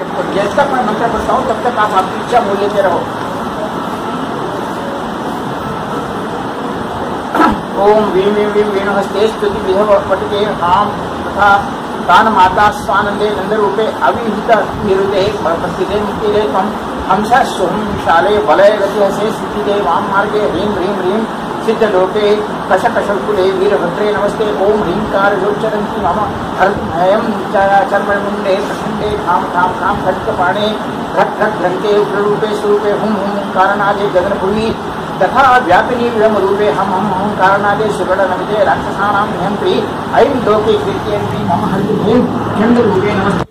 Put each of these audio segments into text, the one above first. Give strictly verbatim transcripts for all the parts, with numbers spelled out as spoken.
जब तक मैं मंत्र पढ़ता हूँ तब तक आप आपकी इच्छा बोल लेते रहो। ओम वीं वीं वीं वीणहस्ते स्तुति विधव पटके हाम तथा तान माता स्वानंदे नंदरूपे अविहित निरुदे प्रस्थिते मुक्तिदे त्वं हंस सोहम शाले वलय गतिहसे सिद्धिदे वाम मार्गे ह्रीं ह्रीं ह्रीं सिद्धलोके कशकशल्कुले वीरभद्रे नमस्ते। ओम ह्रींकार योच्चरन्ति मम हरभयं चर्ममुण्डे प्रखण्डे धाम धाम धाम खड्गपाणे घट घट घंटे उग्ररूपे स्वरूपे हुम हुम कारणादे गगनभुवि तथा व्यापिनी विरम रूपे हम हम हम कारणादे सुगढ़ नमिते राक्षसानां नियंत्री ऐं लोके कीर्तयन्ति मम हरिभूं चंड रूपे नमस्ते।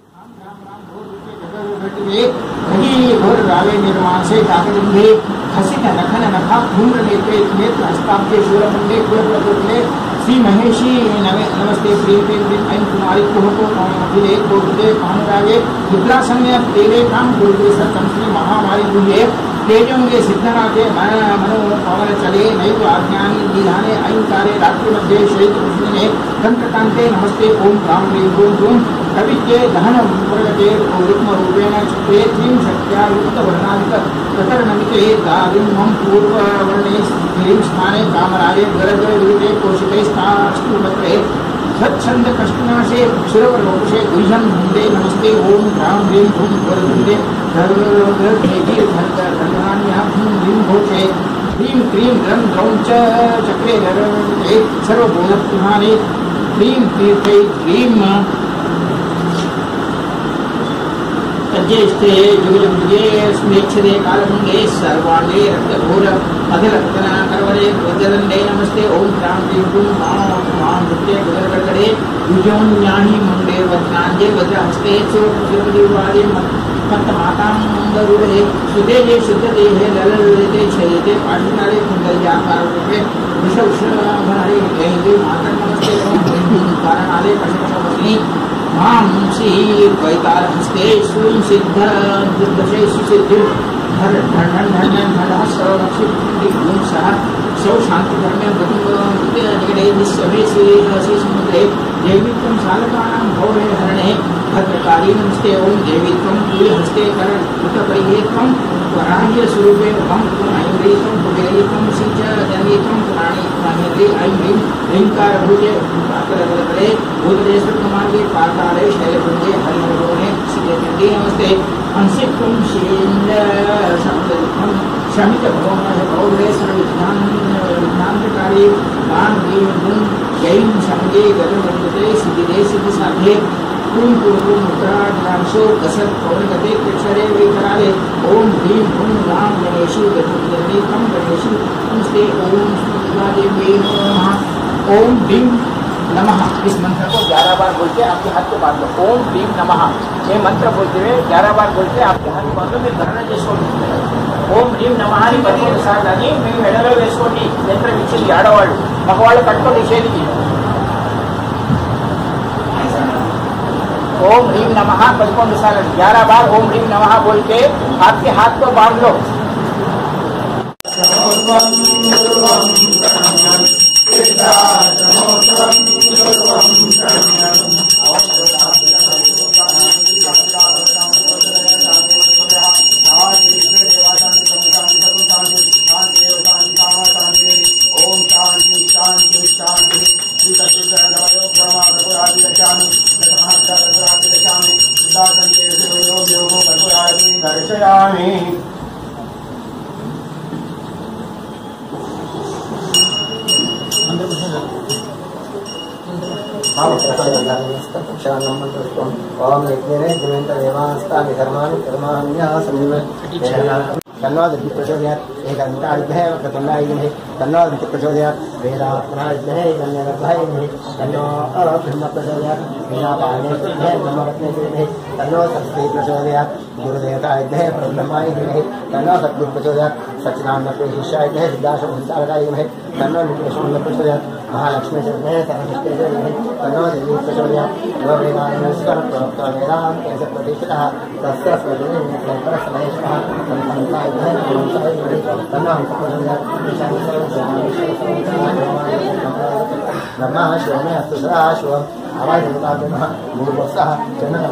घनी घोर रावे निर्माण से ताकदुंधे हसित नखन नखा धूम्र नेत्रे नेत्र हस्ताब्जे शूलमुंडे कुलप्रदुर्ले श्री महेशी नमस्ते प्रियते ऐं कुमारी कुहको अभिले कोटुदे पानुरागे रुद्रासन्य देवे काम गुरुदे सत्तम श्री महामारी गुहे तेजोंगे सिद्धनाथे मनो पवन चले नैव आज्ञानी निधाने ऐंकारे रात्रि मध्ये शैत कृष्णे कंठकांते नमस्ते। ओम राम ह्रीं ह्रूं ह्रूं कवित्ये दहन प्रगते रुक्म रूपेण चित्रे त्रीं शक्त्या युक्त वर्णाधिक प्रकरणमिते दारिम्भं पूर्ववर्णे ह्रीं स्थाने कामराये गरज विरुदे कोशिते स्थाष्टुपत्रे स्वच्छंद कष्टनाशे सुरवरोषे गुह्यं वन्दे नमस्ते। ओम राम ह्रीं ह्रूं वरदुन्दे धर्मधर्मधर्मधान्यां ह्रीं घोषे ह्रीं क्रीं रं द्रौं च चक्रे नरते सर्वबोधप्रधाने ह्रीं तीर्थे ह्रीं ज्येष्ठे जुगजुगे स्मेच्छदे कालमुंडे सर्वाण्डे रक्तघोर अधरक्तना करवरे वज्रदंडे नमस्ते। ओम क्रां ह्रीं ह्रूं मां नृत्ये गुदरगडगडे युजोन्याहि मुंडे वज्रांजे वज्रहस्ते चोपदिवादे मत्तमातां मंगरूढे सुतेजे शुद्धदेहे ललललिते शयते पाठिनारे कुण्डल्याकाररूपे विषवृषभहरे जयन्ते मातर् नमस्ते। ओम ह्रीं ह्रूं कारणादे कशकशवस्नि मां श्रीद्वैतारहस्ते श्रूं सिद्ध दुर्दशे सुसिद्धिं धर धन धन धन सर्वक्षिप्तिं सह सौ शान्तिधर्मे गतिगणे निस्समे श्री समुद्रे देवीत्वं सालकानां भौरे हरणे भद्रकाली नमस्ते। ओम देवीत्वं तुल्यहस्ते करकृतपरिहेत्वं वराह्य स्वरूपे वं त्वं ऐन्द्रियत्वं कुबेरत्वं सिंच जनित्वं पुराणी पुराणी ऐं ह्रीं ह्रींकारभूते पात्रगले भूतले स्वप्नमार्गे पाताले शैलभुजे हरिहरोणे सिद्धचण्डी नमस्ते। अंशित्वं शील शब्दत्वं शमितभौमभौरे सर्वविघ्नान्तकारी वां ह्रीं ह्रूं जैं शङ्गे गगनवन्दते सिद्धिदे सिद्धिसाध्ये पूं पूर्वं मुद्राढ्यांशो कसत् पवनगते कृक्षरे वैकराले। ओम ह्रीं ह्रूं रां गणेशु गतुर्गणेशं गणेशु नमस्ते। ओम देवी नमः। ओम ह्रीं नमः इस मंत्र को ग्यारह बार बोलते आपके हाथ को बांध लो। ओम ह्रीं नमः ये मंत्र बोलते हुए ग्यारह बार बोलते आपके हाथ को बांध लो। मैं धरण చేసుకోండి। ఓం హ్రీం నమః అని పదిహేను సార్లు అని మీ మెడలో వేసుకోండి। యంత్రం ఇచ్చింది ఆడవాళ్ళు మగవాళ్ళు కట్టుకోండి చేతికి। ओम ह्रीं नमः पचपन साल ग्यारह बार ओम ह्रीं नमः बोल के आपके हाथ को बांध लो। ओम यज्ञे जमेंद्र देवास्तानि धर्माणि कर्माण्यसंव तन्नादि प्रचोदयात् एकन्तायुधे प्रतन्नायुधे तन्नादि प्रचोदयात् वेदात्मनायुधे गण्यगर्भायुधे तन्नो ब्रह्म प्रचोदयात् वेदापाययुधे ब्रह्मरत्नयुधे तन्नो सरस्वती प्रचोदयात् गुरुदेवतायुधे परब्रह्मायुधे तन्नो सद्गुरु प्रचोदयात् सच्चिदानन्दप्रतिष्ठायुधे सिद्धाश्रमसंचालकायुधे तन्नो नित्यशून्य प्रचोदयात् महालक्ष्मी युधे सरस्वती युधे तन्नो देवी प्रचोदयात् वेदानस्कर प्रोक्त वेदान्त ऐसे प्रतिष्ठितः तस्य स्मृतिः परस्मरेशः संसायुधे संसायुधे तन्नो प्रचोदयात् ब्रह्मा शिवमे अस्तु सदाशिवम् आवाज बता देना मूल बसा चैनल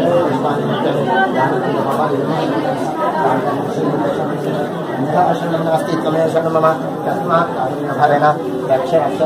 नास्ति तमें शरण मम तस्मात् कारुण्यभावेन रक्ष रक्ष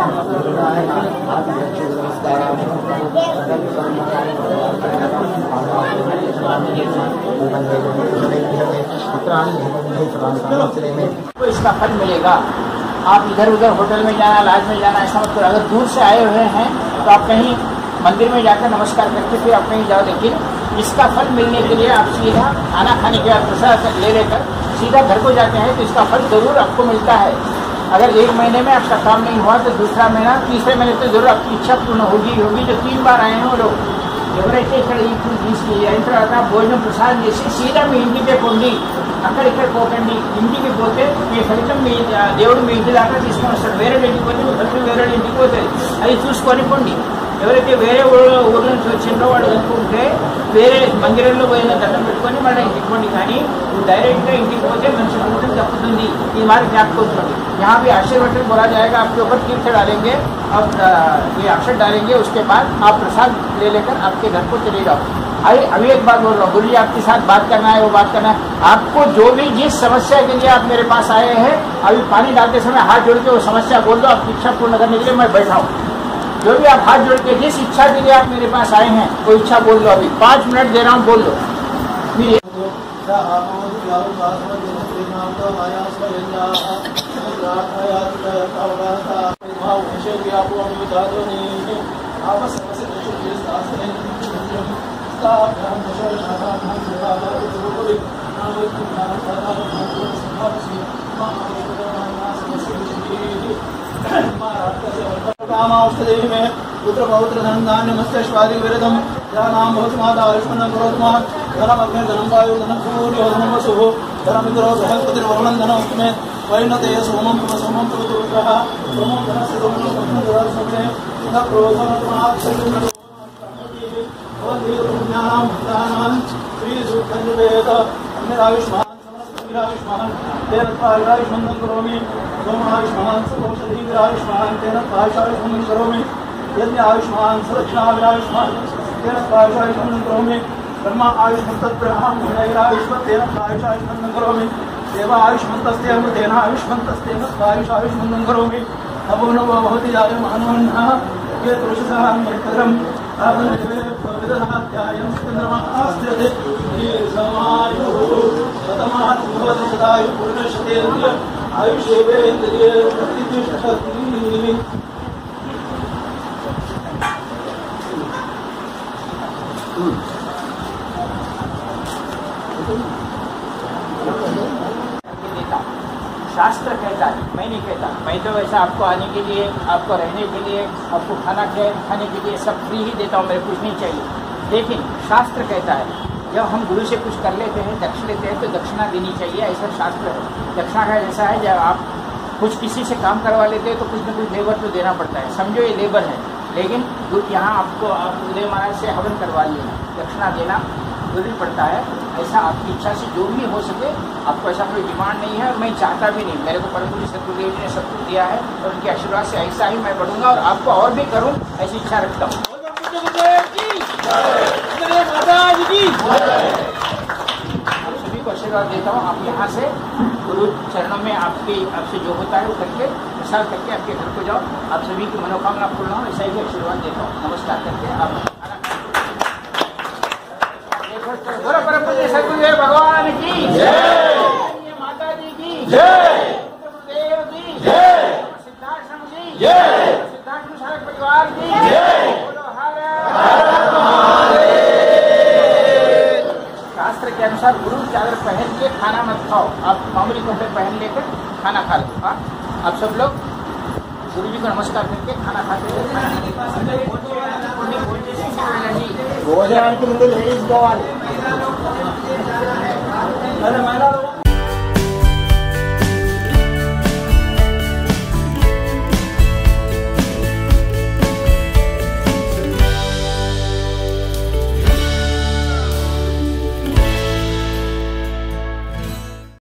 तो इसका फल मिलेगा। आप इधर उधर होटल में जाना, लॉज में जाना ऐसा मत करो। अगर दूर से आए हुए हैं तो आप कहीं मंदिर में जाकर नमस्कार करके फिर आप कहीं जाओ, लेकिन इसका फल मिलने के लिए आप सीधा खाना खाने के बाद प्रसाद ले लेकर सीधा घर को जाते हैं तो इसका फल जरूर आपको मिलता है। अगर एक महीने में आपका काम नहीं हुआ तो दूसरा महीना, तीसरे महीने तो जरूर आपकी इच्छा पूर्ण होगी होगी जो तीन बार आए हैं वो लोग ఎవరైతే ఇక్కడ అయిన తర్వాత భోజనం ప్రసాదం చేసి సీదా మీ ఇంటికే పోండి, అక్కడ ఇక్కడ పోకండి. ఇంటికి పోతే మీ ఫలితం మీ దేవుడు మీ ఇంటి దాకా తీసుకొని వస్తాడు. వేరే ఇంటికి పోతే మీ ఫలితం వేరే ఇంటికి పోతుంది. అది చూసుకొని పోండి. ఎవరైతే వేరే ఊళ్ళో ఊళ్ళ నుంచి వచ్చిందో వాడు అనుకుంటే వేరే మందిరంలో పోయిన దండం పెట్టుకొని మళ్ళీ ఇంటికి పోండి. కానీ डायरेक्ट इंटिक पोते मनुष्य भोजन तपदी ये हमारे ज्ञापक यहाँ भी आशीर्वचन बोला जाएगा, आपके ऊपर तीर्थ डालेंगे और ये अक्षर डालेंगे, उसके बाद आप प्रसाद ले लेकर आपके घर को चले जाओ। अरे अभी एक बात बोल रहा हूँ, बोलिए आपके साथ बात करना है वो बात करना है। आपको जो भी जिस समस्या के लिए आप मेरे पास आए हैं, अभी पानी डालते समय हाथ जोड़ के वो समस्या बोल दो, आपकी इच्छा पूर्ण करने के लिए मैं बैठा हूँ। जो भी आप हाथ जोड़ के जिस इच्छा के लिए आप मेरे पास आए हैं वो इच्छा बोल दो। अभी पाँच मिनट दे रहा हूँ, बोल दो। कामावष्टदेवी में पुत्र पौत्र धन धान्य मत्स्य स्वादि विरदम या नाम बहुत माता आयुष्मान करोत्मा धनम अग्नि धनम वायु धनम सूर्य धनम वसुः धनम इंद्रो बृहस्पति वरुणं धनम में वैनते सोमं पुर सोमं पुर रुद्रः सोमं धनस्य सोमं सोमं धनस्य सोमं न क्रोधं माक्षेत्रं ज्ञानां भक्तानां श्री सुखन्वेद अग्निरायुष्मान समस्तविरायुष्मान तेन आयुष्मन्दं करोमि सोमायुष्मान सौषधीविरायुष्मान तेन आयुषायुष्मन्दं करोमि यज्ञ आयुष्मान सुरक्षाविरायुष्मान तेन आयुषायुष्मन्दं करोमि ब्रह्मा आयुष्मन्तब्रह्मणैरायुष्मत् तेन आयुषायुष्मन्दं करोमि देव आयुष्मन्तस्तेन तेन आयुष्मन्तस्तेन आयुषायुष्मन्दं करोमि नमो नमो भवति जायमानोऽन्नः ये पुरुषः मृतरम् विदधात्यायं चन्द्रमास्त्यते समायुः शतमात् भवति सदायु पुरुषशतेन्द्रिय आयुष्येवेन्द्रिये प्रतिष्ठति। शास्त्र कहता है, मैं नहीं कहता। मैं तो वैसा आपको आने के लिए, आपको रहने के लिए, आपको खाना खाने के लिए सब फ्री ही देता हूँ, मेरे कुछ नहीं चाहिए। लेकिन शास्त्र कहता है जब हम गुरु से कुछ कर लेते हैं, दक्षिण लेते हैं तो दक्षिणा देनी चाहिए, ऐसा शास्त्र है। दक्षिणा का जैसा है जब आप कुछ किसी से काम करवा लेते हैं तो कुछ न कुछ लेबर तो देना पड़ता है, समझो ये लेबर है। लेकिन यहाँ आपको आप उदय महाराज से हवन करवा लेना, दक्षिणा देना जरूरी पड़ता है। ऐसा आपकी इच्छा से जो भी हो सके, आपको ऐसा कोई डिमांड नहीं है और मैं चाहता भी नहीं। मेरे को परम पूज्य सतगुरुदेव जी ने सब कुछ दिया है और उनके आशीर्वाद से ऐसा ही मैं बढ़ूंगा और आपको और भी करूं ऐसी इच्छा रखता हूँ। आप सभी को आशीर्वाद देता हूँ। आप यहाँ से गुरु चरणों में आपकी आपसे जो होता है वो करके प्रसाद करके आपके घर को जाओ। आप सभी की मनोकामना पूर्ण हो ऐसा ही आशीर्वाद देता हूँ। नमस्कार करके आप परम पूज्य सतगुरुदेव भगवान की जय, माता जी की जय, देव की जय, सिद्धाश्रम की जय, सिद्धाश्रम सारक परिवार की जय। शास्त्र के अनुसार गुरु चादर पहन के खाना मत खाओ, आप मामूली कपड़े पहन लेकर खाना खा लो। हाँ, आप सब लोग गुरु जी को नमस्कार करके खाना खाते हैं। भोजनाనికి ముందు లేడీస్ పోవాలి।